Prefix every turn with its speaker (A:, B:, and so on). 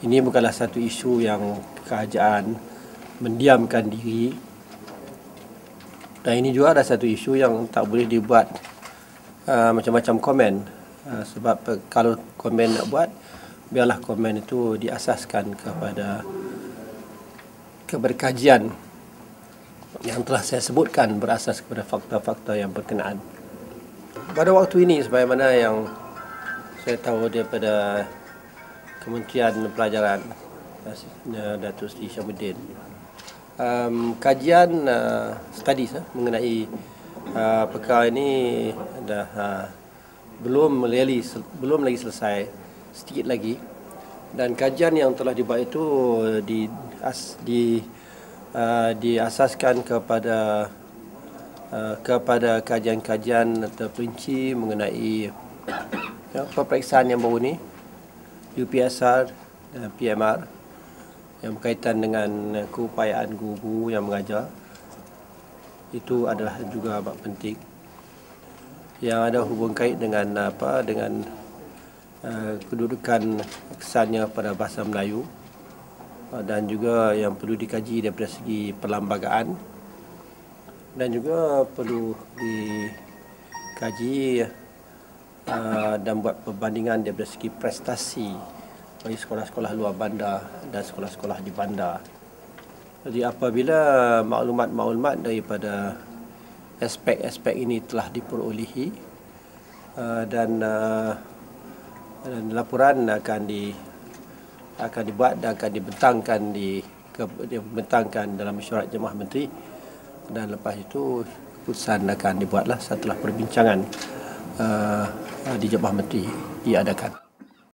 A: ini bukanlah satu isu yang kerajaan mendiamkan diri, dan ini juga ada satu isu yang tak boleh dibuat macam-macam komen, sebab kalau komen nak buat, biarlah komen itu diasaskan kepada kajian yang telah saya sebutkan berasas kepada fakta-fakta yang berkenaan. Pada waktu ini, sebagaimana yang saya tahu daripada Kementerian Pelajaran Datuk Seri Syamsuddin, kajian studies mengenai perkara ini dah belum lagi selesai, sedikit lagi, dan kajian yang telah dibuat itu diasaskan kepada kajian-kajian terperinci mengenai peperiksaan yang baru ni, UPSR dan PMR, yang berkaitan dengan keupayaan guru-guru yang mengajar. Itu adalah juga amat penting, yang ada hubung kait dengan dengan kedudukan kesannya pada bahasa Melayu, dan juga yang perlu dikaji daripada segi perlembagaan, dan juga perlu dikaji dan buat perbandingan daripada segi prestasi bagi sekolah-sekolah luar bandar dan sekolah-sekolah di bandar. Jadi apabila maklumat-maklumat daripada aspek-aspek ini telah diperolehi, dan laporan akan dibuat dan akan dibentangkan dalam mesyuarat Jemaah Menteri, dan lepas itu keputusan akan dibuatlah setelah perbincangan di Jemaah Menteri diadakan.